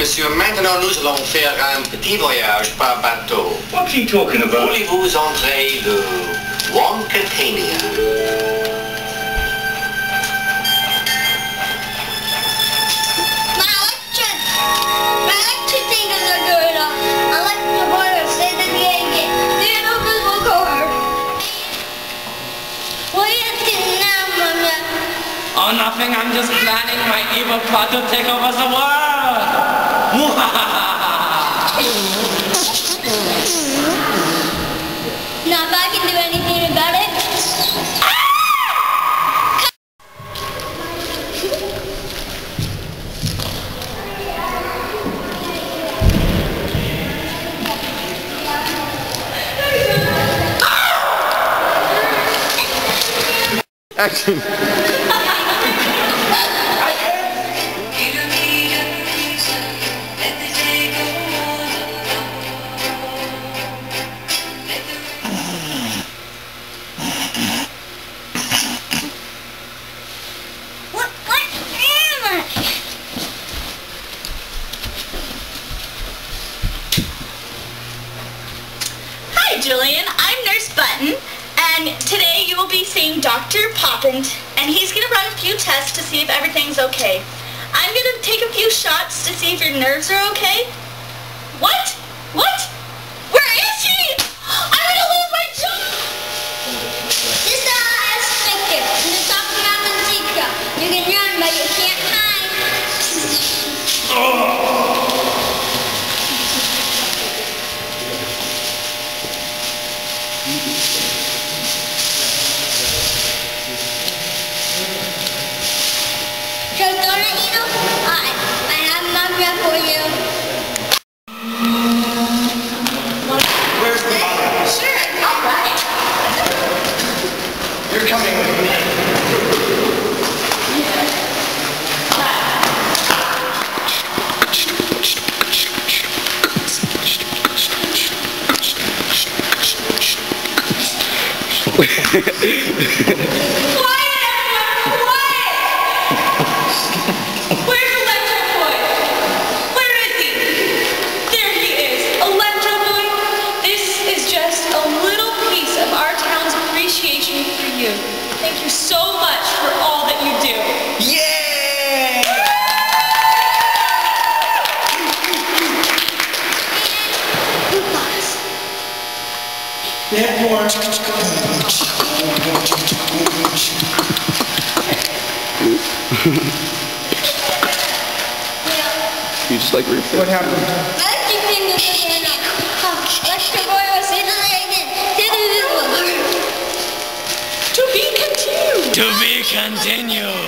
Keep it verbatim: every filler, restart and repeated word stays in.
monsieur. Maintenant, nous allons faire un petit voyage par bateau. What's he talking about? Voulez-vous entrer le One Container? My electric, my electric things are good. ElectroBoy will say that he ain't get the invisible car. What are you doing now, Mama? Oh, nothing. I'm just planning my evil plot to take over the world. Now, if I can do anything about it. Action. What, what am I? Hi, Julian. I'm Nurse Button, and today you will be seeing Doctor Poppins, and he's going to run a few tests to see if everything's okay. I'm going to take a few shots to see if your nerves are okay. What? What? Where is he? I'm going to lose my job! This is a sticker. The Doctor Mountain Secret. You can run, but you can't hide. So, Donna, you know, I, I have my breath for you. Where's the mother? Sure, all right. You're coming with me. Quiet, everyone! Quiet! Where's ElectroBoy? Where is he? There he is. ElectroBoy, this is just a little piece of our town's appreciation for you. Thank you so much for all that you do. Yeah! That more. You just like Riverview. What happened? I like you think this is going on. ElectroBoy will say that again. To be continued. To be continued.